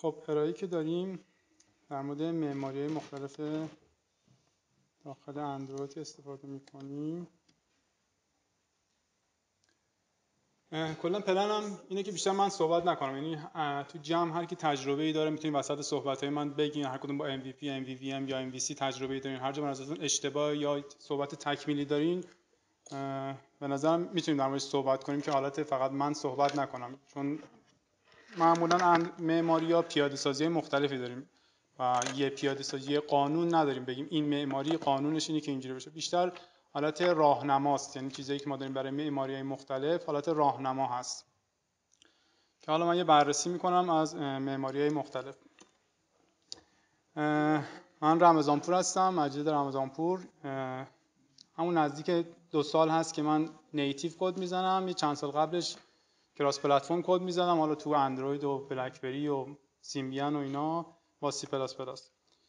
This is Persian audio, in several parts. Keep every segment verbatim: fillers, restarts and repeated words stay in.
خب ارائه‌ای که داریم در مورد معماری‌های مختلف داخل اندروید استفاده می‌کنیم. کلا پلنم اینه که بیشتر من صحبت نکنم، یعنی تو جمع هر کی تجربه‌ای داره میتونید وسط صحبت‌های من بگین، هر کدوم با ام وی پی، ام وی وی ام یا ام وی سی تجربه‌ای دارین، هر جا من ازتون اشتباه یا صحبت تکمیلی دارین به نظرم میتونیم در موردش صحبت کنیم که حالت فقط من صحبت نکنم، چون معمولا معماری‌ها پیاده‌سازی مختلفی داریم و یه پیاده‌سازی قانون نداریم بگیم این معماری قانونش اینه که اینجوری بشه. بیشتر حالت راهنماست، یعنی چیزایی که ما داریم برای معماری‌های مختلف حالت راهنما هست که حالا من یه بررسی میکنم از معماری‌های مختلف. من رمضانپور هستم، مجید رمضانپور. همون نزدیک دو سال هست که من نیتیو کد میزنم. یه چند سال قبلش کراس پلتفرم کد میزدم، حالا تو اندروید و بلکبری و سیمبیان و اینا با سی پلاس پلاس.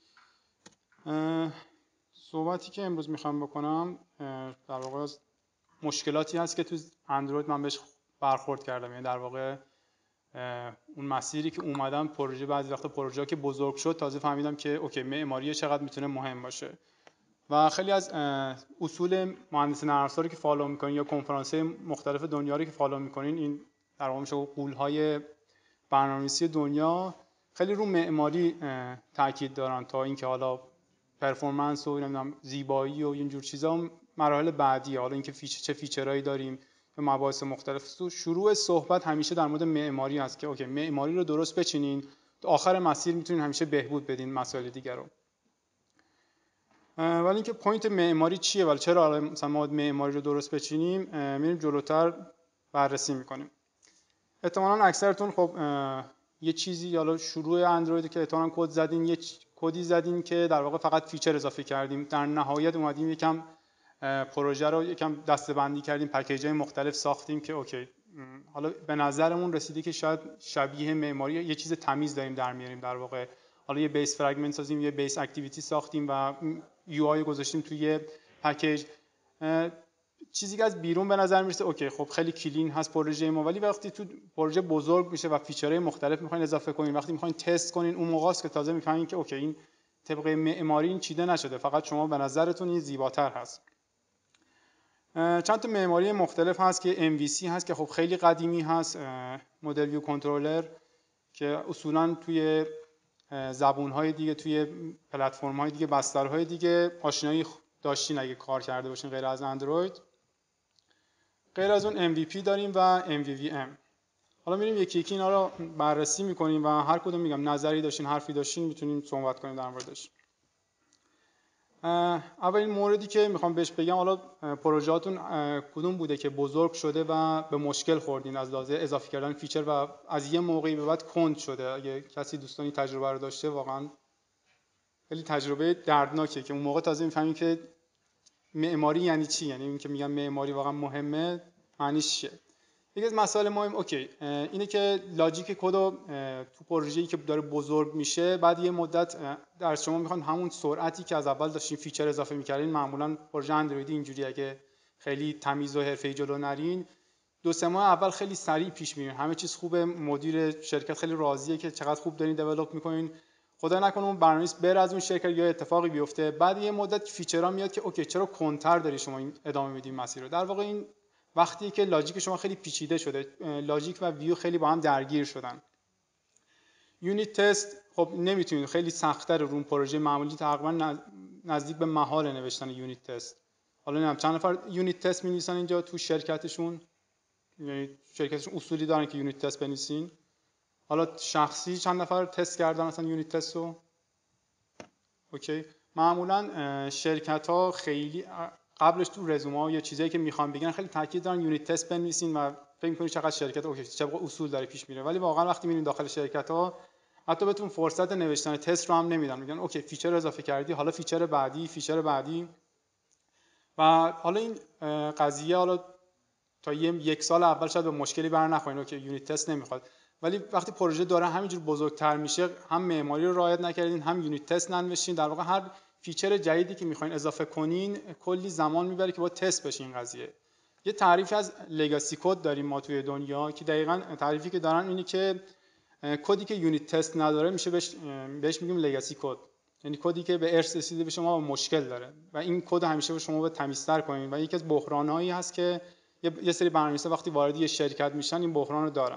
صحبتی که امروز میخوام بکنم در واقع مشکلاتی هست که تو اندروید من بهش برخورد کردم، یعنی در واقع اون مسیری که اومدم پروژه، بعضی وقتا پروژه که بزرگ شد تازه فهمیدم که اوکی معماری چقدر میتونه مهم باشه و خیلی از اصول مهندسی نرم افزاری که فالو میکنین یا کنفرانس‌های مختلف دنیا رو که فالو میکنین، این در واقع میشه غول‌های برنامه‌نویسی دنیا خیلی رو معماری تاکید دارن تا اینکه حالا پرفورمنس و نمیدونم زیبایی و اینجور چیزا مراحل بعدیه. حالا اینکه فیچر چه فیچرایی داریم به مباحث مختلف. شروع صحبت همیشه در مورد معماری هست که اوکی معماری رو درست بچینین، تا آخر مسیر میتونین همیشه بهبود بدین مسائل دیگر رو. ولی اینکه پوینت معماری چیه ولی چرا مثلا ما معماری رو درست بچینیم میریم جلوتر بررسی میکنیم. احتمالاً اکثرتون خب یه چیزی حالا شروع اندروید که احتمالاً کد زدین، یه کدی زدین که در واقع فقط فیچر اضافه کردیم، در نهایت اومدیم یکم پروژه رو یکم دسته‌بندی کردیم، پکیج‌های مختلف ساختیم که اوکی حالا به نظرمون رسیده که شاید شبیه معماری یه چیز تمیز داریم در میاریم. در واقع حالا یه بیس فرگمنت سازیم، یه بیس اکتیویتی ساختیم و یو آی گذاشتیم توی پکیج، چیزی که از بیرون به نظر میرسه اوکی خب خیلی کلین هست پروژه ما، ولی وقتی تو پروژه بزرگ میشه و فیچرهای مختلف میخواین اضافه کنین، وقتی میخواین تست کنین، اون موقع است که تازه میفهمین که اوکی این طبق معماری این چیده نشده، فقط شما به نظرتون این زیباتر هست. چند تا معماری مختلف هست که ام وی سی هست که خب خیلی قدیمی هست، مدل ویو کنترلر که اصولا توی زبون‌های دیگه، توی پلتفرم‌های دیگه، بسترهای دیگه آشنایی داشتین اگه کار کرده باشین غیر از اندروید. غیر از اون ام وی پی داریم و ام وی وی ام. حالا میریم یکی یکی اینا رو بررسی میکنیم و هر کدوم میگم نظری داشتین، حرفی داشتین، میتونیم صحبت کنیم در موردش. اولین موردی که میخوام بهش بگم، حالا پروژهاتون کدوم بوده که بزرگ شده و به مشکل خوردین از لحاظ اضافه کردن فیچر و از یه موقعی به بعد کند شده؟ اگه کسی دوستانی تجربه رو داشته واقعا خیلی تجربه دردناکه که اون موقع تازه میفهمین که معماری یعنی چی، یعنی این که میگم معماری واقعا مهمه معنیش چیه. یکی از مسائل مهم اوکی اینه که لاجیک کد تو پروژه‌ای که داره بزرگ میشه بعد یه مدت در شما میخوان همون سرعتی که از اول داشتین فیچر اضافه میکردین، معمولا پروژه اندرویدی اینجوری اگه خیلی تمیز و حرفه‌ای جلو نرین دو سه ماه اول خیلی سریع پیش میرین، همه چیز خوبه، مدیر شرکت خیلی راضیه که چقدر خوب دارین دیولپ میکنین، خدا نکنه اون برنامه‌نویس بره از اون شرکت یا اتفاقی بیفته، بعد یه مدت فیچرها میاد که اوکی چرا کنتر داری شما این ادامه میدین مسیر رو. در واقع این وقتی که لاجیک شما خیلی پیچیده شده، لاجیک و ویو خیلی با هم درگیر شدن. یونیت تست خب نمیتونید، خیلی سخت‌تر رو اون پروژه معمولی، تقریبا نزدیک به محال نوشتن یونیت تست. حالا نمیدونم چند نفر یونیت تست می‌نویسن اینجا تو شرکتشون، یعنی شرکتشون اصولی دارن که یونیت تست بنویسین. حالا شخصی چند نفر تست کردن مثلا یونیت تست رو؟ اوکی. معمولا شرکت‌ها خیلی قبلش تو رزومه‌ها یا چیزایی که میخوان بگن خیلی تاکید دارن یونیت تست بنویسین و فکر می‌کنید چقدر شرکت اوکی چقدر اصول داره پیش میره، ولی واقعا وقتی میرین داخل شرکت‌ها حتی بهتون فرصت نوشتن تست رو هم نمیدن، میگن اوکی فیچر اضافه کردی، حالا فیچر بعدی، فیچر بعدی. و حالا این قضیه حالا تا یک سال اول شاید به مشکلی بر نخورین، اوکی یونیت تست نمیخواد، ولی وقتی پروژه داره همینجور بزرگتر میشه هم معماری رو رعایت نکردین هم یونیت تست ننوشتین، در واقع هر فیچر جدیدی که میخواین اضافه کنین کلی زمان میبره که با تست بشه این قضیه. یه تعریفی از لگاسی کد داریم ما توی دنیا که دقیقاً تعریفی که دارن اینه که کدی که یونیت تست نداره میشه بهش بهش میگیم لگاسی کد، یعنی کدی که به ارث رسیده به شما مشکل داره و این کد همیشه به شما باید تمیزتر کنید و یکی از بحرانایی هست که یه سری برنامه‌نویسا وقتی وارد یه شرکت میشن این بحران رو دارن.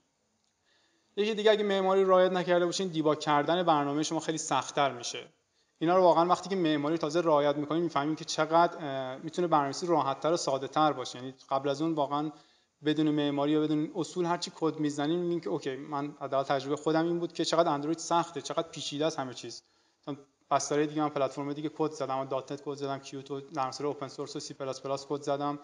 یکی دیگه اگه معماری رعایت نکرده باشین دیباگ کردن برنامه شما خیلی سخت‌تر میشه. اینا رو واقعا وقتی که معماری تازه رعایت می‌کنید می‌فهمید که چقدر میتونه برنامه‌نویسی راحت‌تر و ساده‌تر باشه. یعنی قبل از اون واقعا بدون معماری یا بدون اصول هر چی کد می‌زنین می‌بینید که اوکی من حداقل تجربه خودم این بود که چقدر اندروید سخته، چقدر پیچیده است همه چیز. مثلا بستر دیگه من پلتفرم دیگه کد زدم، دات نت کد زدم، کیوتو نرم افزار اوپن سورس و سی پلاس پلاس کد زدم.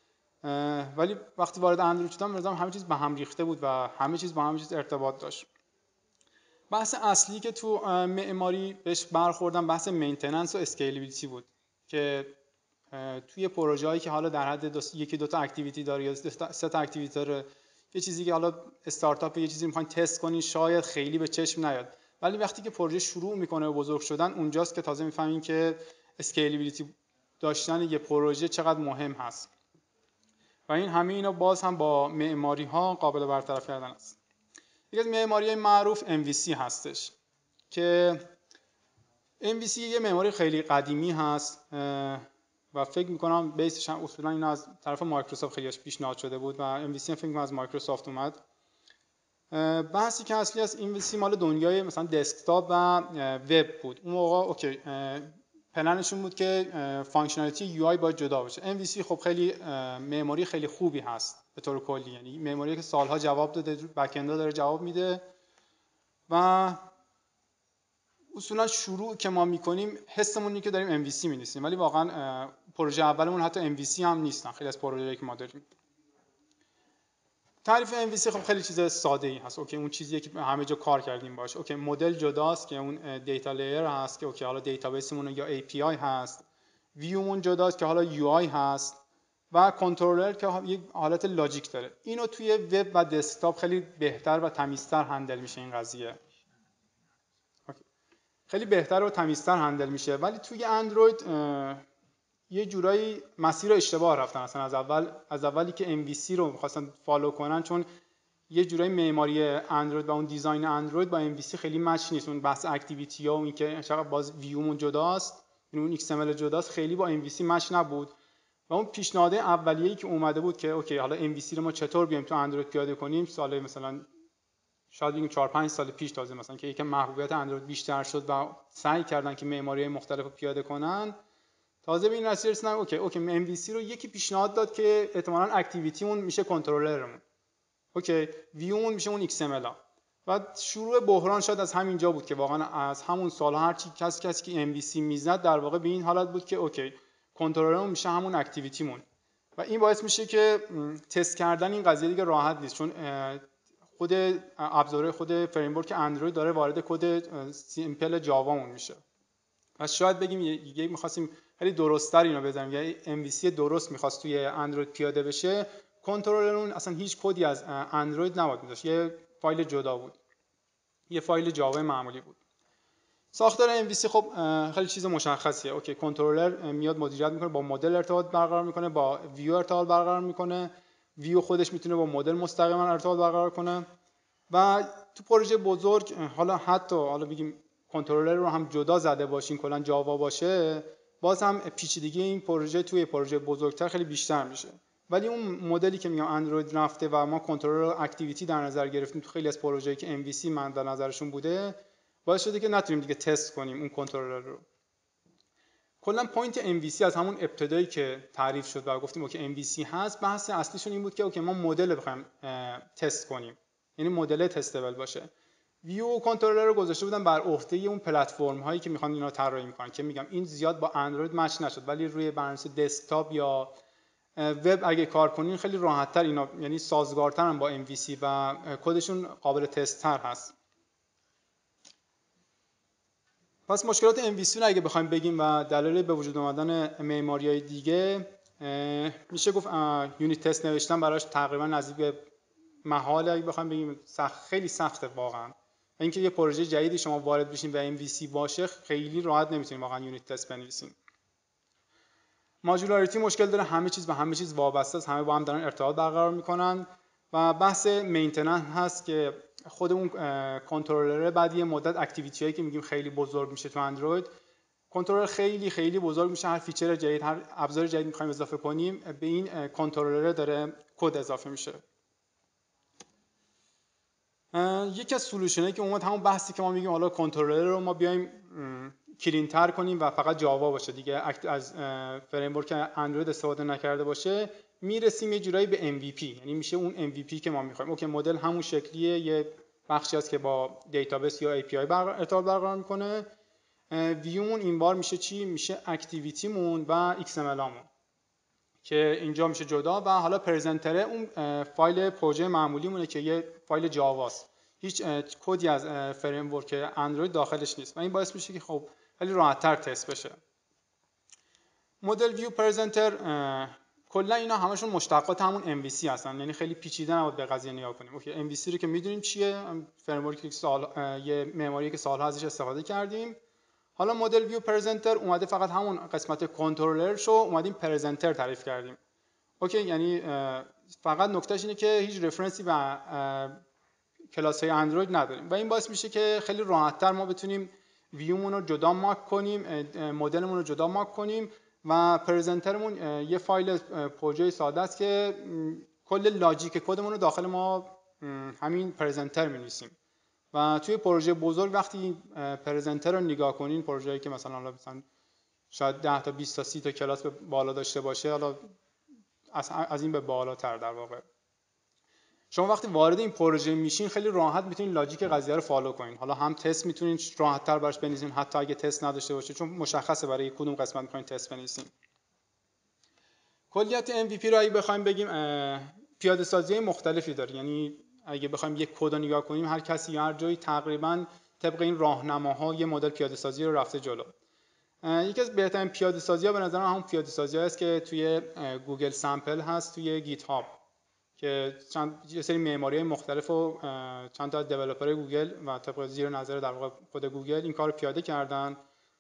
ولی وقتی وارد اندروید شدم مثلا همه چیز به هم ریخته بود و همه چیز با همه چیز ارتباط داشت. بحث اصلی که تو معماری بهش برخوردم بحث مینتیننس و اسکیلبیلیتی بود که توی پروژه‌ای که حالا در حد دو یکی دو تا اکتیویتی داره یا سه تا اکتیویتی داره، یه چیزی که حالا استارتاپ یه چیزی می‌خواید تست کنین شاید خیلی به چشم نیاد، ولی وقتی که پروژه شروع میکنه و بزرگ شدن اونجاست که تازه می‌فهمین که اسکیلبیلیتی داشتن یه پروژه چقدر مهم هست و این همه اینا باز هم با معماری‌ها قابل برطرف کردن است. یکی از معماری‌های معروف ام وی سی هستش که ام وی سی یه معماری خیلی قدیمی هست و فکر می‌کنم بیسش هم اصولا این از طرف مایکروسافت خیلیش پیشنهاد شده بود و ام وی سی هم فکر می‌کنم از مایکروسافت اومد. بحثی که اصلی از ام وی سی مال دنیای مثلا دسکتاپ و وب بود. اون موقع اوکی پلنشون بود که فانکشنالیتی یو آی باید جدا بشه. ام وی سی خب خیلی معماری خیلی خوبی هست به طور کلی، یعنی معماری که سالها جواب داده، بک اندا داره جواب میده و اصولا شروع که ما میکنیم حسمون اینه که داریم ام وی سی می‌نویسیم، ولی واقعا پروژه اولمون حتی ام وی سی هم نیستن. خیلی از پروژه‌ای که ما داریم تعریف ام وی سی خب خیلی چیز ساده‌ای هست. اوکی اون چیزیه که همه جا کار کردیم باشه. اوکی مدل جداست که اون دیتا لیر هست که اوکی حالا دیتابیسمون یا ای پی آی هست، ویومون جداست که حالا یو آی هست و کنترلر که یک حالت لاجیک داره. اینو توی وب و دسکتاپ خیلی بهتر و تمیزتر هندل میشه این قضیه. خیلی بهتر و تمیزتر هندل میشه، ولی توی اندروید یه جورایی مسیر رو اشتباه رفتن. اصلا از اول از اولی که ام وی سی رو می‌خواستن فالو کنن، چون یه جورایی معماری اندروید و اون دیزاین اندروید با ام وی سی خیلی مچ نیست. اون بحث اکتیویتی ها و اینکه چقدر باز ویومون جداست، اون ایکس ام ال جداست، خیلی با ام وی سی مچ نبود و اون پیشنهاد اولیه‌ای که اومده بود که اوکی حالا ام وی سی رو ما چطور بیایم تو اندروید پیاده کنیم، سال مثلا شاید بگیم چهار پنج سال پیش تازه مثلا که یکم محبوبیت اندروید بیشتر شد و سعی کردن که معماری‌های مختلف رو پیاده کنن، تازه به این نتیجه رسیدن اوکی اوکی ام وی سی رو یکی پیشنهاد داد که احتمالاً اکتیویتیمون میشه کنترلرمون، اوکی ویومون میشه اون ایکس ام ال و شروع بحران شد از همینجا بود که واقعا از همون سال‌ها هر چی کسی کسی که ام وی سی میزد در واقع به این حالت بود که اوکی کنترلرمون میشه همون اکتیویتیمون و این باعث میشه که تست کردن این قضیه دیگه راحت نیست، چون خود ابزار خود فریم ورک اندروید داره وارد کد سیمپل جاوامون میشه و شاید بگیم یه می‌خواستیم خیلی درست‌تر اینو بزنیم یا ام وی سی درست می‌خواست توی اندروید پیاده بشه، کنترلر اون اصلا هیچ کدی از اندروید نباید می‌داشت، یه فایل جدا بود، یه فایل جاوا معمولی بود. ساختار ام وی سی خب خیلی چیز مشخصیه. اوکی کنترلر میاد مدیریت میکنه، با مدل ارتباط برقرار میکنه، با ویو ارتباط برقرار میکنه، ویو خودش میتونه با مدل مستقیما ارتباط برقرار کنه و تو پروژه بزرگ حالا حتی حالا بگیم کنترلر رو هم جدا زده باشین کلا جاوا باشه، باز هم پیچیدگی این پروژه توی پروژه بزرگتر خیلی بیشتر میشه. ولی اون مدلی که میگم اندروید رفته و ما کنترلر اکتیویتی در نظر گرفتیم تو خیلی از پروژه‌ای که ام وی سی من در نظرشون بوده، باعث شده که نتونیم دیگه تست کنیم اون کنترلر رو. کلا پوینت ام وی سی از همون ابتدایی که تعریف شد و گفتیم اوکی ام وی سی هست، بحث اصلیشون این بود که اوکی ما مدل بخوایم تست کنیم، یعنی مدل تستبل باشه. ویو و کنترلر رو گذاشته بودن بر عهده اون پلتفرم هایی که میخوان اینا رو طراحی میکنن که میگم این زیاد با اندروید مچ نشد، ولی روی برنامه‌نویسی دسکتاپ یا وب اگه کار کنین خیلی راحت تر اینا، یعنی سازگارترن با ام وی سی و کدشون قابل تست تر هست. پس مشکلات ام وی سی رو اگه بخوایم بگیم و دلایل به وجود آمدن معماری‌های دیگه، میشه گفت یونیت تست نوشتن براش تقریبا نزدیک به محاله. اگه بخوایم بگیم سخت، خیلی سخته واقعا. اینکه یه پروژه جدیدی شما وارد بشین و ام وی سی باشه خیلی راحت نمیتونید واقعا یونیت تست بنویسین. ماژولاریتی مشکل داره، همه چیز به همه چیز وابسته است، همه با هم دارن ارتباط برقرار میکنن و بحث مینتیننس هست که خود اون کنترلر بعد یه مدت اکتیویتی هایی که میگیم خیلی بزرگ میشه تو اندروید، کنترلر خیلی خیلی بزرگ میشه، هر فیچر جدید، هر ابزار جدید میخوایم اضافه کنیم به این کنترلر داره کد اضافه میشه. یکی از سولوشنایی که اومد همون بحثی که ما میگیم حالا کنترلر رو ما بیایم کلین تر کنیم و فقط جاوا باشه دیگه، از فریم ورک اندروید استفاده نکرده باشه، میرسیم یه جورایی به ام وی پی، یعنی میشه اون ام وی پی که ما میخوایم. اوکی مدل همون شکلیه، یه بخشی هست که با دیتابیس یا ای پی آی ارتباط برقرار میکنه. ویومون این بار میشه چی؟ میشه اکتیویتیمون و ایکس ام ال مون که اینجا میشه جدا، و حالا پرزنتره اون فایل پروژه معمولی مونه که یه فایل جاواست، هیچ کدی از فریم ورک اندروید داخلش نیست و این باعث میشه که خب خیلی راحت‌تر تست بشه. مدل ویو پرزنتر کلا اینا همشون مشتقات همون ام وی سی هستن، یعنی خیلی پیچیده نباید به قضیه نگاه کنیم. اوکی ام وی سی رو که میدونیم چیه، فریم ورک سال یه معماری که سال‌ها ازش استفاده کردیم. حالا مدل ویو پرزنتر اومده فقط همون قسمت کنترلر شو اومدیم پرزنتر تعریف کردیم. اوکی یعنی فقط نکتهش اینه که هیچ رفرنسی به کلاس های اندروید نداریم و این باعث میشه که خیلی راحت‌تر ما بتونیم ویومون رو جدا مارک کنیم، مدلمون رو جدا مارک کنیم و پرزنترمون یه فایل پروژه ساده است که کل لاجیک کدمون رو داخل ما همین پرزنتر می‌نویسیم. و توی پروژه بزرگ وقتی پرزنتر رو نگاه کنین، پروژه‌ای که مثلا حالا مثلا شاید ده تا بیست تا سی تا کلاس به بالا داشته باشه، حالا از این به بالاتر در واقع، شما وقتی وارد این پروژه میشین خیلی راحت میتونین لاجیک قضیه رو فالو کنین. حالا هم تست میتونین راحت‌تر براش بنویسین حتی اگه تست نداشته باشه، چون مشخصه برای کدوم قسمت میخواین تست بنویسین. کلیت ام وی پی رو اگه بخوایم بگیم پیاده سازی مختلفی داره، یعنی اگه بخوایم یک کد رو نگاه کنیم هر کسی هر جایی تقریبا طبق این راهنماها یه مدل پیاده سازی رو رفته جلو. یکی از بهترین پیاده سازی‌ها به نظر من همون پیاده سازی است که توی گوگل سامپل هست، توی گیت هاب، که چند یه سری معماری‌های مختلف و چند تا دیولپر گوگل و طبق زیر نظر در واقع خود گوگل این کارو پیاده کردن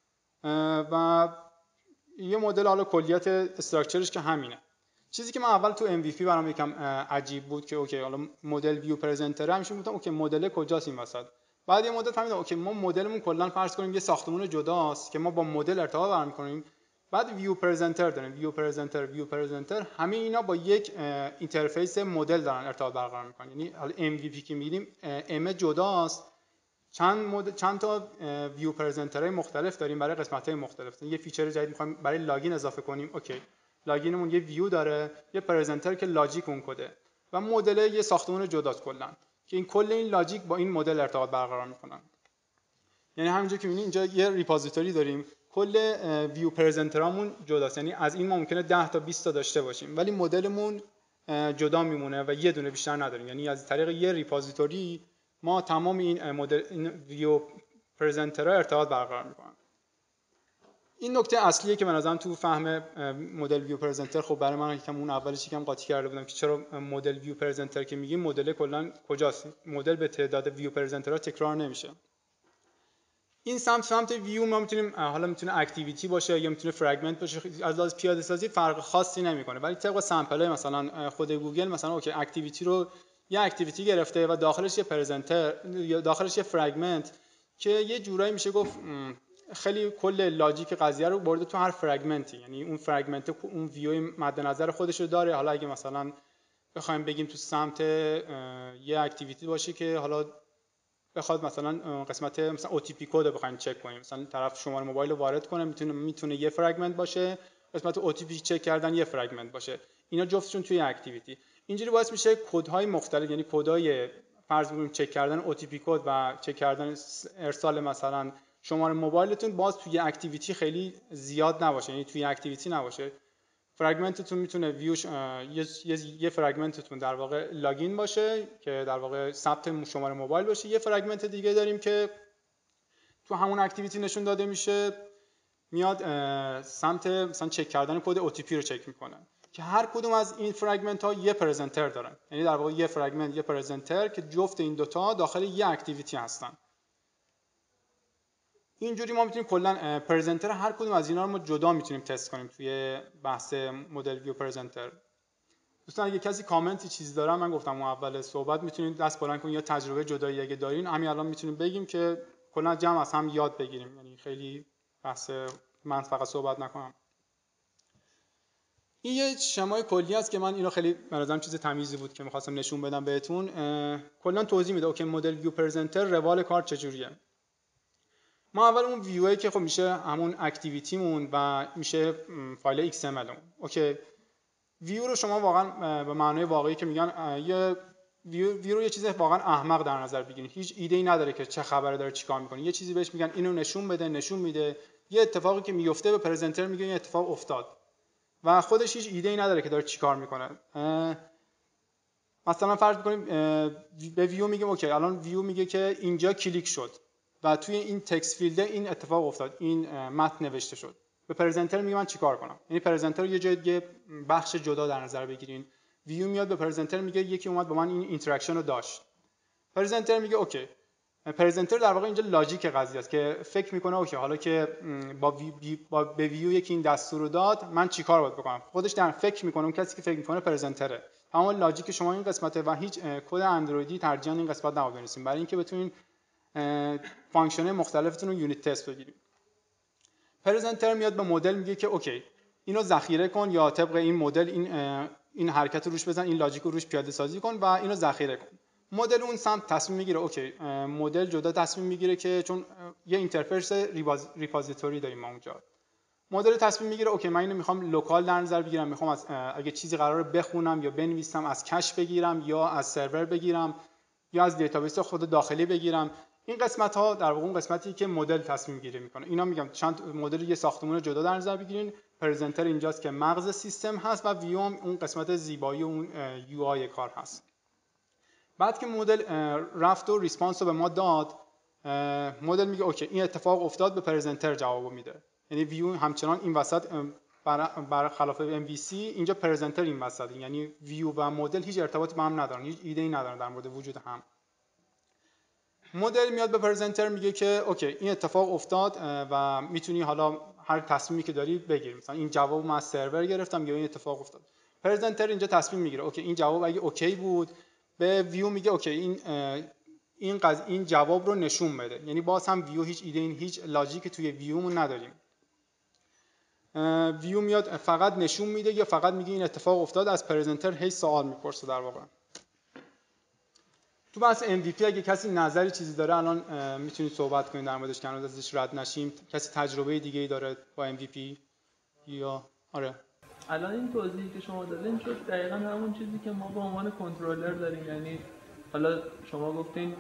و یه مدل حالا کلیت استراکچرش که همینه. چیزی که من اول تو ام وی پی برام یکم عجیب بود که اوکی حالا مدل ویو پرزنتر همیشه گفتم اوکی مدل کجاست این وسط، بعد یه مدت فهمیدم اوکی ما مدلمون کلا فرض کنیم یه ساختمون جداست که ما با مدل ارتباط برقرار می‌کنیم، بعد ویو پرزنتر داریم، ویو پرزنتر ویو پرزنتر همه اینا با یک اینترفیس مدل دارن ارتباط برقرار می‌کنن. یعنی حالا ام وی پی که می‌گیم ام جداست، چند مدل چند تا ویو پرزنترهای مختلف داریم برای قسمت‌های مختلف. یه فیچر جدید می‌خوایم برای لاگین اضافه کنیم، اوکی لاگینمون یه ویو داره، یه پرزنتر که لاجیک اون کده و مدل یه ساختمون جداست کلا که این کل این لاجیک با این مدل ارتباط برقرار می‌کنن. یعنی همونجوری که می‌بینید اینجا یه ریپوزیتوری داریم، کل ویو پرزنترامون جداست، یعنی از این ما ممکنه ده تا بیست تا داشته باشیم ولی مدلمون جدا میمونه و یه دونه بیشتر نداریم. یعنی از طریق یه ریپوزیتوری ما تمام این مدل این ویو پرزنترها ارتباط برقرار می‌کنن. این نکته اصلیه که به نظرم تو فهم مدل ویو پرزنتر خب برای من یکم اون اولش یکم قاطی کرده بودم که چرا مدل ویو پرزنتر که میگیم مدل کلا کجاست، مدل به تعداد ویو پرزنترها تکرار نمیشه. این سمت سمت ویو ما میتونیم حالا میتونه اکتیویتی باشه یا میتونه فرگمنت باشه، از لحاظ پیاده سازی فرق خاصی نمیکنه، ولی طبق سامپل مثلا خود گوگل مثلا اوکی اکتیویتی رو یه اکتیویتی گرفته و داخلش یه پرزنتر یا داخلش یه فرگمنت که یه جورایی میشه گفت خیلی کل لاجیک قضیه رو برده تو هر فرگمنتی، یعنی اون فرگمنت اون ویو مد نظر خودش رو داره. حالا اگه مثلا بخوایم بگیم تو سمت یه اکتیویتی باشه که حالا بخواد مثلا قسمت مثلا او تی پی کد رو بخوایم چک کنیم، مثلا طرف شماره موبایل رو وارد کنه، میتونه میتونه یه فرگمنت باشه، قسمت او تی پی چک کردن یه فرگمنت باشه، اینا جفتشون توی اکتیویتی. اینجوری باعث میشه کدهای مختلف، یعنی کدای فرض بگیریم چک کردن او تی پی کد و چک کردن ارسال مثلا شماره موبایلتون باز توی اکتیویتی خیلی زیاد نباشه، یعنی توی اکتیویتی نباشه. فرگمنتتون میتونه ویوش یه یه فرگمنتتون در واقع لاگین باشه که در واقع ثبت شماره موبایل باشه، یه فرگمنت دیگه داریم که تو همون اکتیویتی نشون داده میشه، میاد سمت مثلا چک کردن کد او تی پی رو چک میکنه که هر کدوم از این فرگمنت ها یه پرزنتر دارن، یعنی در واقع یه فرگمنت یه پرزنتر که جفت این دوتا داخل یه اکتیویتی هستن. اینجوری ما میتونیم کلا پرزنتر هر کدوم از اینا رو ما جدا میتونیم تست کنیم توی بحث مدل ویو پرزنتر. دوستان اگه کسی کامنتی چیزی داره، من گفتم اون اول صحبت میتونید دست بلند کنید یا تجربه جدایی اگه دارین همین الان میتونیم بگیم که کلا جمع از هم یاد بگیریم، یعنی خیلی بحث من فقط صحبت نکنم. این یه شمای کلی است که من اینو خیلی به نظرم چیز تمیزی بود که می‌خواستم نشون بدم بهتون. کلا توضیح میده اوکی مدل ویو پرزنتر روال کار چجوریه. ما اول اون ویوی که خب میشه همون اکتیویتیمون و میشه فایل ایکس ام ال اون. اوکی ویو رو شما واقعا به معنای واقعی که میگن یه ویو, ویو رو یه چیز واقعا احمق در نظر بگیرید. هیچ ایده ای نداره که چه خبره داره چیکار میکنه. یه چیزی بهش میگن اینو نشون بده، نشون میده. یه اتفاقی که میفته به پرزنتر میگه این اتفاق افتاد. و خودش هیچ ایده ای نداره که داره چیکار میکنه. مثلا فرض کنیم به ویو میگیم اوکی الان ویو میگه که اینجا کلیک شد و توی این تکست فیلد این اتفاق افتاد، این متن نوشته شد. به پرزنتر میگه من چیکار کنم. یعنی پرزنتر یه جای دیگه بخش جدا در نظر بگیرین. ویو میاد به پرزنتر میگه یکی اومد با من این اینتراکشن رو داشت. پرزنتر میگه اوکی. پرزنتر در واقع اینجا لاجیک قضیه است که فکر میکنه اوکی حالا که با, وی با به ویو یکی این دستور رو داد من چیکار باید بکنم. خودش در فکر میکنه، اون کسی که فکر میکنه پرزنتره. اما لاجیک شما این قسمته و هیچ کد اندرویدی ترجیحاً این قسمت نباید بنویسیم برای اینکه بتونین فانکشن مختلفتون رو یونیت تست بگیریم. پرزنتر میاد به مدل میگه که اوکی اینو ذخیره کن یا طبق این مدل این این حرکت رو روش بزن، این لاجیک رو روش پیاده سازی کن و اینو ذخیره کن. مدل اون سمت تصمیم میگیره اوکی مدل جدا تصمیم میگیره که چون یه اینترفیس ریپوزیتوری داریم ما اونجا. مدل تصمیم میگیره اوکی من اینو میخوام لوکال در نظر بگیرم، میخوام از اگه چیزی قراره بخونم یا بنویسم از کش بگیرم یا از سرور بگیرم یا از دیتابیس خود داخلی بگیرم. این قسمت ها در واقع اون قسمتی که مدل تصمیم گیری میکنه. اینا میگم چند مدل یه ساختمون جدا در نظر بگیرین. پرزنتر اینجاست که مغز سیستم هست و ویو هم اون قسمت زیبایی اون یو آی کار هست. بعد که مدل رفت و ریسپانس رو به ما داد، مدل میگه اوکی این اتفاق افتاد، به پرزنتر جواب میده. یعنی ویو همچنان این وسط بر خلاف ام وی سی اینجا پرزنتر این وسط، یعنی ویو و مدل هیچ ارتباطی با هم ندارن، هیچ ایده ای ندارن در مورد وجود هم. مدل میاد به پرزنتر میگه که اوکی این اتفاق افتاد و میتونی حالا هر تصمیمی که داری بگیر، مثلا این جواب من از سرور گرفتم یا این اتفاق افتاد. پرزنتر اینجا تصمیم میگیره اوکی این جواب اگه اوکی بود، به ویو میگه اوکی این این قض... این جواب رو نشون بده. یعنی باز هم ویو هیچ ایده این هیچ لاجیک توی ویومون نداریم. ویو میاد فقط نشون میده یا فقط میگه این اتفاق افتاد، از پرزنتر هیچ سوال میپرسه. در واقع تو بحث ام وی پی اگه کسی نظری چیزی داره الان میتونید صحبت کنید در موردش که هنوز ازش رد نشیم. کسی تجربه دیگه ای داره با ام وی پی یا آره الان این توضیحی که شما دادین شد دقیقاً همون چیزی که ما به عنوان کنترلر داریم. یعنی حالا شما گفتین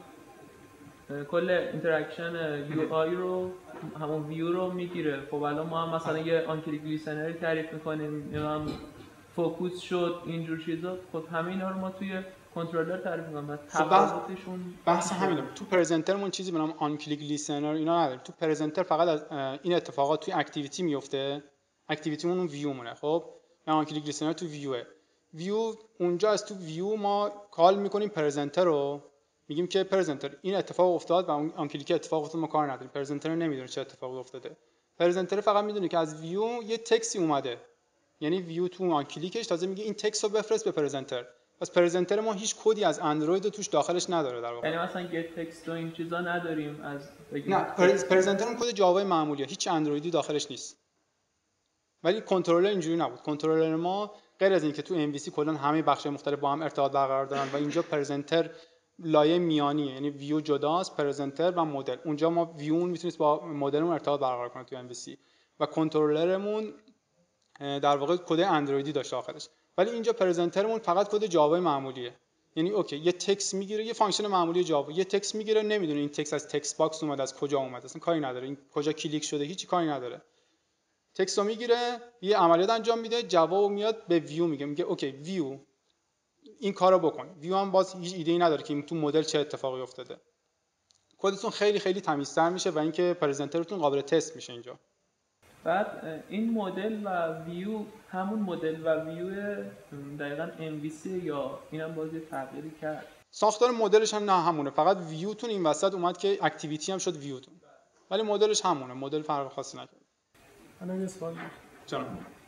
کل اینتراکشن یو آی رو همون ویو رو میگیره. خب الان ما هم مثلا یه آن کلیک لیسنر تعریف میکنیم یا هم فوکوس شد اینجور چیزا. خب همه اینا رو ما توی کنترلر تعریف می‌کنیم. تفاوتشون بحث همینه. تو پرزنترمون چیزی به نام آن کلیک لیسنر اینا نداریم. تو پرزنتر فقط از این اتفاقات توی اکتیویتی میفته. اکتیویتیمون اون ویو مونه. خب آن کلیک لیسنر تو ویوه. ویو اونجا از تو ویو ما کال میکنیم پرزنتر رو، میگیم که پرزنتر این اتفاق افتاد و اون آن کلیک اتفاق افتاد، ما کار نداریم. پرزنتر نمیدونه چه اتفاقی افتاده. پرزنتر فقط میدونه که از ویو یه تکسی اومده. یعنی ویو تو آن کلیکش تازه میگه این تکست رو بفرست به پرزنتر. پس پرزنتر ما هیچ کدی از اندروید توش داخلش نداره در واقع. یعنی مثلا گت تکست و این چیزا نداریم از نه پرزنتر اون کد جاوا معمولیه، هیچ اندرویدی داخلش نیست. ولی کنترلر اینجوری نبود. کنترلر ما غیر از اینکه تو ام وی سی کلا همه بخش مختلف با هم ارتباط برقرار دارن و اینجا پرزنتر لایه میانیه، یعنی ویو جداست، پرزنتر و مدل. اونجا ما ویو میتونست با مدلمون ارتباط برقرار کنه تو ام وی سی و کنترلرمون در واقع کد اندرویدی داشت داخلش. ولی اینجا پرزنترمون فقط کد جاوا معمولیه. یعنی اوکی یه تکست میگیره، یه فانکشن معمولی جاوا، یه تکست میگیره، نمیدونه این تکست از تکست باکس اومده از کجا اومده، اصلا کاری نداره، این کجا کلیک شده هیچی کاری نداره. تکست رو میگیره، یه عملیات انجام میده، جواب میاد به ویو میگه میگه اوکی ویو این کارو بکن. ویو هم باز هیچ ایده‌ای نداره که تو مدل چه اتفاقی افتاده. کدتون خیلی خیلی تمیزتر میشه و اینکه پرزنترتون قابل تست میشه اینجا. بعد این مدل و ویو همون مدل و ویو دقیقاً ام وی سی یا اینم باز یه تغییری کرد؟ ساختار مدلش هم نه همونه، فقط ویوتون این وسط اومد که اکتیویتی هم شد ویوتون، ولی مدلش همونه، مدل فرق خاصی نکرد. الان یه سوال جان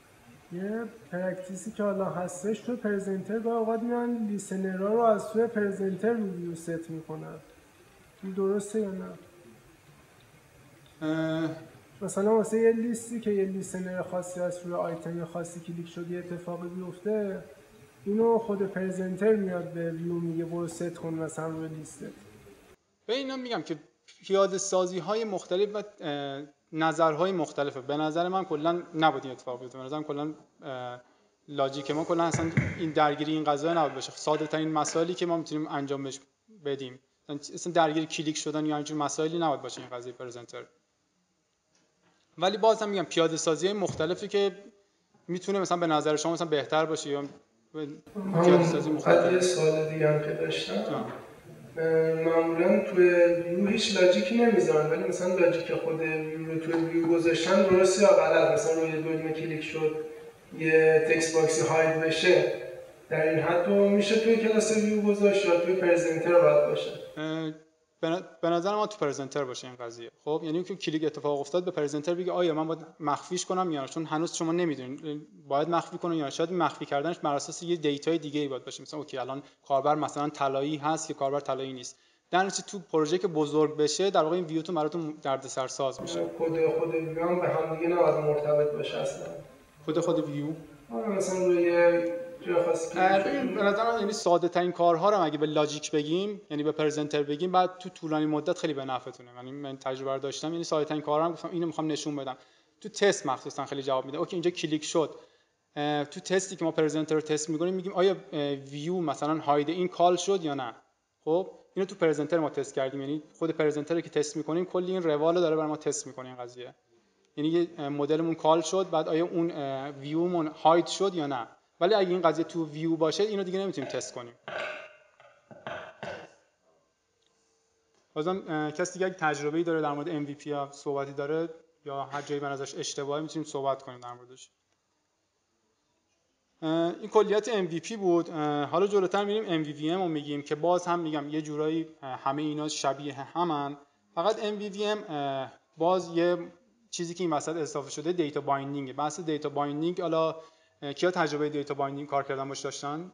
یه پرکتیسی که حالا هستش تو پرزنتر با اوقات میان لیسنرها رو از توی پرزنتر ریویو ست میکنن. این درسته یا نه؟ مثلا واسه یه لیستی که یه لیسنر خاصی از روی آیتم خاصی کلیک شد یه اتفاقی بیفته، اینو خود پرزنتر میاد به ویو میگه برو ست کن مثلا روی لیستت. به اینا میگم که پیاده سازی های مختلف و نظرهای مختلفه. به نظر من کلا نبود این اتفاق بیفته. به نظرم کلا لاجیک ما کلا اصلا این درگیری این قضیه نبود بشه. ساده ترین مسائلی که ما میتونیم انجامش بدیم، اصلا درگیری کلیک شدن یا اینجور مسائلی نبود باشه این قضیه پرزنتر. ولی باز هم میگم پیاده سازی مختلفی که میتونه مثلا به نظر شما مثلا بهتر باشه یا پیاده سازی مختلف. یه سوال دیگه هم که داشتم، معمولا توی ویو هیچ لاجیکی نمیذارن، ولی مثلا لاجیک خود ویو رو توی ویو گذاشتن درسته یا غلط؟ مثلا روی دکمه کلیک شد یه تکست باکسی هاید بشه، در این حد تو میشه توی کلاس ویو گذاشت یا توی پرزنتر باید باشه؟ به نظر ما تو پرزنتر باشه این قضیه. خب یعنی که کلیک اتفاق افتاد به پرزنتر بگه آیا من باید مخفیش کنم یا نه، چون هنوز شما نمیدونید باید مخفی کنم یا نه. شاید مخفی کردنش بر اساس یه دیتای دیگه ای باید باشه، مثلا اوکی الان کاربر مثلا طلایی هست یا کاربر طلایی نیست. در نتیجه تو پروژه که بزرگ بشه در واقع این ویو تو براتون دردسر ساز میشه. کد خود ویو هم به هم دیگه نباید مرتبط باشه اصلا. خود خود ویو آره مثلا روی جای خاصی به نظر من یعنی ساده ترین کارها رو اگه به لاجیک بگیم، یعنی به پرزنتر بگیم، بعد تو طولانی مدت خیلی به نفعتونه. یعنی من تجربه رو داشتم، یعنی ساده ترین کارها رو گفتم اینو میخوام نشون بدم. تو تست مخصوصا خیلی جواب میده. اوکی اینجا کلیک شد، تو تستی که ما پرزنتر رو تست میکنیم میگیم آیا ویو مثلا هاید این کال شد یا نه. خب اینو تو پرزنتر ما تست کردیم، یعنی خود پرزنتر که تست میکنیم کلی این روال رو داره برای ما تست میکنه این قضیه. یعنی یه مدلمون کال شد، بعد آیا اون ویومون هاید شد یا نه. ولی اگه این قضیه تو ویو باشه اینو دیگه نمیتونیم تست کنیم. بازم کسی دیگه اگه تجربه‌ای داره در مورد ام وی پی یا صحبتی داره یا هر جایی به نظرش اشتباهه میتونیم صحبت کنیم در موردش. این کلیات ام وی پی بود. حالا جلوتر میریم ام وی وی ام رو میگیم که باز هم میگم یه جورایی همه اینا شبیه همن، فقط ام وی وی ام باز یه چیزی که این وسط اضافه شده دیتا بایندینگ. بحث دیتا بایندینگ، حالا کیا تجربه دیتا بایندینگ کار کردن باش داشتن؟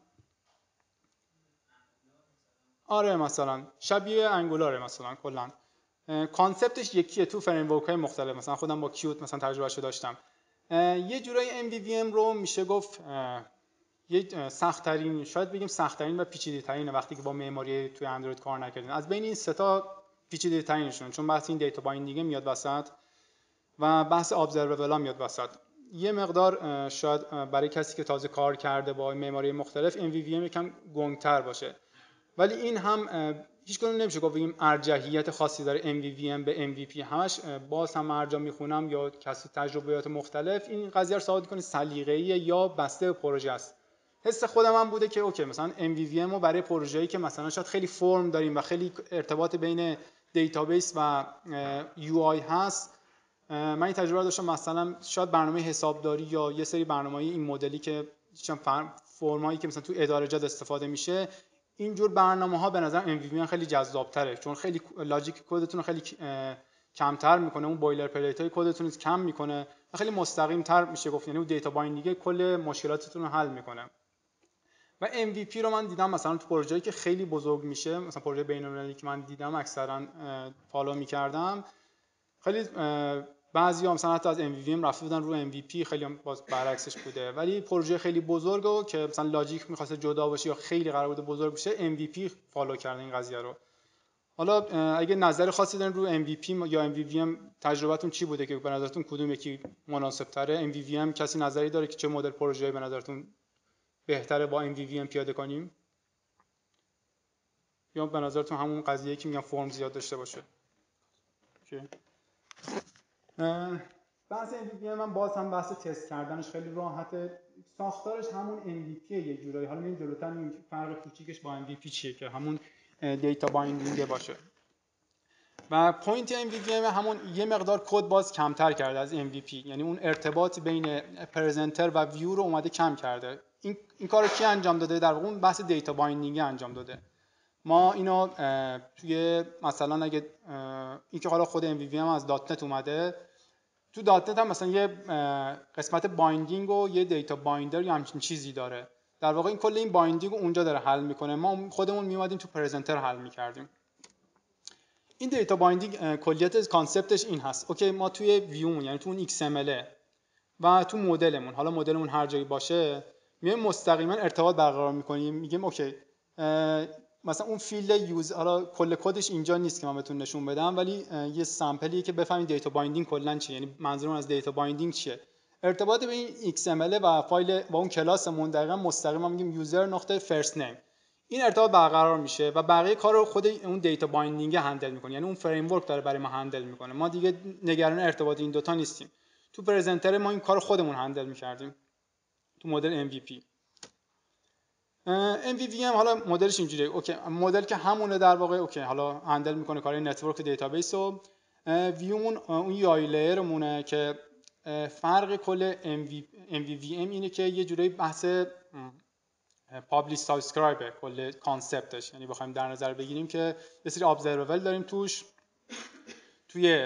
آره مثلا شبیه انگولاره مثلا کلا کانسپتش یکیه تو فریم ورک های مختلف. مثلا خودم با کیوت مثلا تجربهشو داشتم. یه جورایی ام وی وی ام رو میشه گفت یه سخت ترین، شاید بگیم سخت ترین و پیچیده ترین وقتی که با معماری توی اندروید کار نکردین. از بین این سه تا پیچیده ترینشون، چون بحث این دیتا بایندینگ میاد وسط و بحث ابزروابل هم میاد وسط. یه مقدار شاید برای کسی که تازه کار کرده با معماری مختلف ام وی وی ام یکم گنگ‌تر باشه، ولی این هم هیچ کدوم نمیشه گفت بگیم ارجحیت خاصی داره ام وی وی ام به ام وی پی. همش باز هم ارجا میخونم یا کسی تجربیات مختلف این قضیه رو ثابت کنه سلیقه‌ای یا بسته به پروژه است. حس خودم هم بوده که اوکی مثلا ام وی وی ام رو برای پروژه‌ای که مثلا شاید خیلی فرم داریم و خیلی ارتباط بین دیتابیس و یو آی هست، من این تجربه داشتم مثلا شاید برنامه حسابداری یا یه سری برنامه‌های این مدلی که فرمایی که مثلا تو ادارجات استفاده میشه، اینجور برنامه‌ها به نظر ام وی وی ام خیلی جذاب‌تره، چون خیلی لاجیک کدتون رو خیلی کمتر میکنه، اون بویلر پلیت‌های کدتون رو کم میکنه و خیلی مستقیم‌تر میشه گفت. یعنی اون دیتا بایندینگ کل مشکلاتتون رو حل میکنه. و ام وی پی رو من دیدم مثلا تو پروژه‌ای که خیلی بزرگ میشه، مثلا پروژه بین‌المللی که من دیدم اکثرا فالو می‌کردم، خیلی بعضی‌ها مثلا حتی از ام وی وی ام رفته بودن رو ام وی پی، خیلی هم باز برعکسش بوده. ولی پروژه خیلی بزرگه که مثلا لاجیک می‌خواسته جدا باشه یا خیلی قرار بوده بزرگ بشه، ام وی پی فالو کردن این قضیه رو. حالا اگه نظر خاصی دارین رو ام وی پی یا ام وی وی ام، تجربتون چی بوده که به نظرتون کدوم یکی مناسب‌تره؟ ام وی وی ام کسی نظری داره که چه مدل پروژه‌ای به نظرتون بهتره با ام وی وی ام پیاده کنیم؟ یا به نظرتون همون قضیه که میگم فرم زیاد داشته باشه؟ بحث ام وی وی ام من باز هم بحث تست کردنش خیلی راحته. ساختارش همون ام وی پی یه جورایی. حالا میریم جلوتر میبینیم فرق کوچیکش با ام وی پی چیه که همون دیتا بایندینگ باشه. و پوینت ام وی وی ام همون یه مقدار کد باز کمتر کرده از ام وی پی، یعنی اون ارتباط بین پرزنتر و ویو رو اومده کم کرده. این این کارو کی انجام داده؟ در واقع اون بحث دیتا بایندینگ انجام داده. ما اینو توی مثلا اگه این که حالا خود ام وی وی ام از دات نت اومده، تو دات نت هم مثلا یه قسمت بایندینگ و یه دیتا بایندر یا همچین چیزی داره. در واقع این کل این بایندینگ رو اونجا داره حل میکنه، ما خودمون میومدیم تو پرزنتر حل میکردیم. این دیتا بایندینگ کلیت کانسپتش این هست. اوکی ما توی ویومون یعنی تو اون ایکس ام ال و تو مدلمون، حالا مدلمون هر جایی باشه، میایم مستقیما ارتباط برقرار میکنیم، میگیم اوکی مثلا اون فیلد یوز، حالا کل کدش اینجا نیست که من بهتون نشون بدم، ولی یه سامپلیه که بفهمید دیتا بایندینگ کلا چیه، یعنی منظورم از دیتا بایندینگ چیه. ارتباط بین ایکس ام ال و فایل و اون کلاسمون دقیقاً مستقیما میگیم یوزر نقطه فرست نیم. این ارتباط برقرار میشه و بقیه کار رو خود اون دیتا بایندینگ هندل میکنه، یعنی اون فریم ورک داره برای ما هندل میکنه. ما دیگه نگران ارتباط این دوتا نیستیم. تو پرزنتر ما این کار خودمون هندل میکردیم تو مدل ام وی پی. ام وی وی هم حالا مدلش اینجوریه، اوکی مدل که همونه در واقع، اوکی حالا هندل میکنه کارهای نتورک دیتابیس و ویومون اون یو آی لیرمونه که فرق کل ام وی وی ام اینه که یه جوری بحث پابلیش سابسکرایب کل کانسپتش، یعنی بخوایم در نظر بگیریم که یه سری ابزرور داریم توش. توی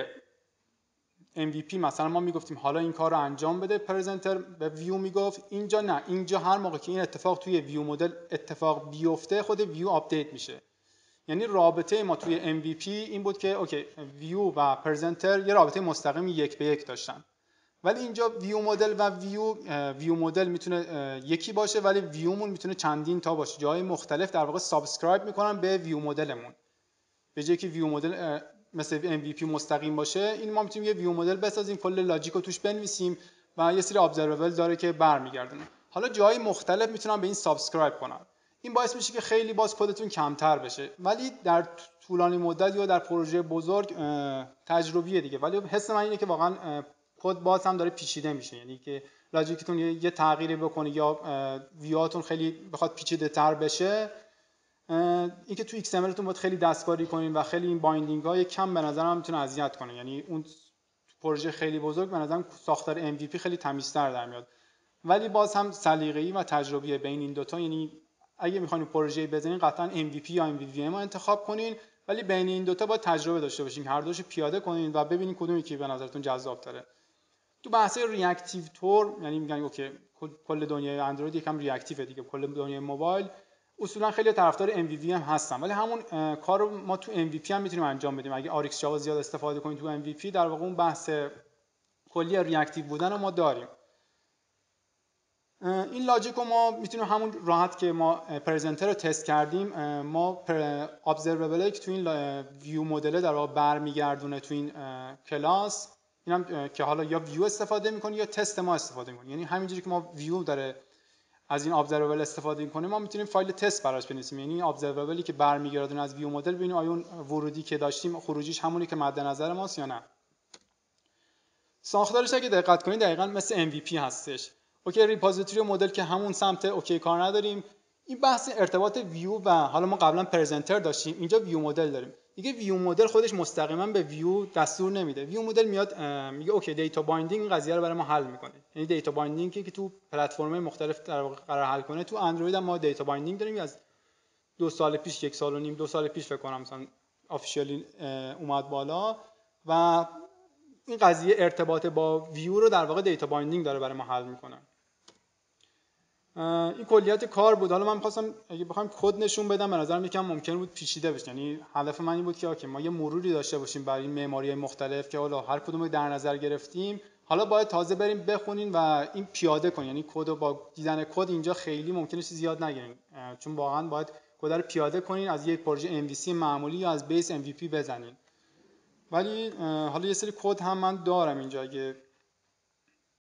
ام وی پی مثلا ما میگفتیم حالا این کار رو انجام بده، پرزنتر به ویو میگفت اینجا نه، اینجا هر موقع که این اتفاق توی ویو مدل اتفاق بیفته خود ویو آپدیت میشه. یعنی رابطه ما توی ام وی پی این بود که اوکی ویو و پرزنتر یه رابطه مستقیم یک به یک داشتن، ولی اینجا ویو مدل و ویو ویو مدل میتونه یکی باشه ولی ویومون میتونه چندین تا باشه، جای مختلف در واقع سابسکرایب میکنن به ویو مدلمون. به جای که ویو مدل مثل ام وی پی مستقیم باشه، این ما میتونیم یه ویو مدل بسازیم، کل لاجیک رو توش بنویسیم و یه سری ابزرور داره که برمیگردونه. حالا جای مختلف میتونن به این سابسکرایب کنن. این باعث میشه که خیلی باز کدتون کمتر بشه، ولی در طولانی مدت یا در پروژه بزرگ تجربیه دیگه. ولی حس من اینه که واقعا کد باز هم داره پیچیده میشه، یعنی که لاجیکتون یه تغییری بکنه یا ویواتون خیلی بخواد پیچیده تر بشه، اینکه تو ایکس ام ال تون باید خیلی دستکاری کنین و خیلی این بایندینگ های کم به نظرم میتونه اذیت کنه. یعنی اون پروژه خیلی بزرگ به نظرم ساختار ام وی پی خیلی تمیزتر در میاد، ولی باز هم سلیقه‌ای و تجربیه بین این دوتا. یعنی اگه میخواین پروژه بزنین قطعا ام وی پی یا ام وی وی ام رو انتخاب کنین، ولی بین این دوتا باید تجربه داشته باشین، هر دوشو پیاده کنین و ببینین کدومی که به نظرتون جذاب تره. تو بحث ریاکتیو تور، یعنی میگن اوکی کل دنیای اندروید یکم ریاکتیو دیگه، کل دنیای موبایل اصولا خیلی طرفدار ام وی وی هم هستن، ولی همون کار رو ما تو ام وی پی هم میتونیم انجام بدیم. اگه آر ایکس جاوا زیاد استفاده کنیم تو ام وی پی، در واقع اون بحث کلی ریاکتیو بودن رو ما داریم. این لاجیک رو ما میتونیم همون راحت که ما پرزنتر رو تست کردیم، ما ابزروربل که تو این ویو مدل در واقع برمیگردونه تو این کلاس، اینم که حالا یا ویو استفاده میکنه یا تست ما استفاده میکنه. یعنی همینجوری که ما ویو داره از این ابزرور استفاده می‌کنیم، ما میتونیم فایل تست براش بنویسیم. یعنی ابزروری که برمیگردونه از ویو مدل، ببینیم آیا اون ورودی که داشتیم خروجیش همونی که مد نظر ماست یا نه. ساختارش اگه دقت کنید دقیقاً مثل ام وی پی هستش. اوکی ریپوزیتوری مدل که همون سمت اوکی کار نداریم. این بحث ارتباط ویو و حالا ما قبلا پرزنتر داشتیم، اینجا ویو مدل داریم. دیگه ویو مدل خودش مستقیما به ویو دستور نمیده. ویو مدل میاد میگه اوکی دیتا بایندینگ این قضیه رو برای ما حل میکنه. یعنی دیتا بایندینگی که تو پلتفرم‌های مختلف در واقع قرار حل کنه، تو اندروید هم ما دیتا بایندینگ داریم. از دو سال پیش، یک سال و نیم، دو سال پیش فکر کنم مثلا آفیشیالی اومد بالا و این قضیه ارتباط با ویو رو در واقع دیتا بایندینگ داره برای ما حل میکنه. این کلیت کار بود. حالا من می‌خواستم اگه بخوایم کد نشون بدم، به نظرم یکم ممکن بود پیچیده بشه. یعنی هدف من این بود که اوکی ما یه مروری داشته باشیم برای این معماری مختلف که حالا هر کدوم رو در نظر گرفتیم، حالا باید تازه بریم بخونین و این پیاده کنین. یعنی کد رو با دیدن کد اینجا خیلی ممکنه چیزی یاد نگیرین، چون واقعا باید کد رو پیاده کنین، از یک پروژه ام وی سی معمولی یا از بیس ام وی پی بزنین. ولی حالا یه سری کد هم من دارم اینجا، اگه